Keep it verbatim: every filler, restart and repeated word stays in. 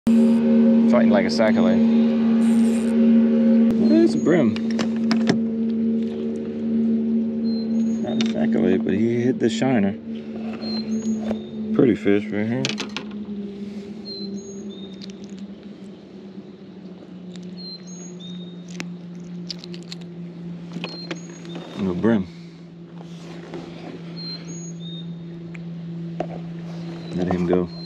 Fighting like a Sacalait. Well, it's a Bream. Not a Sacalait, but he hit the shiner. Pretty fish right here. No Bream. Let him go.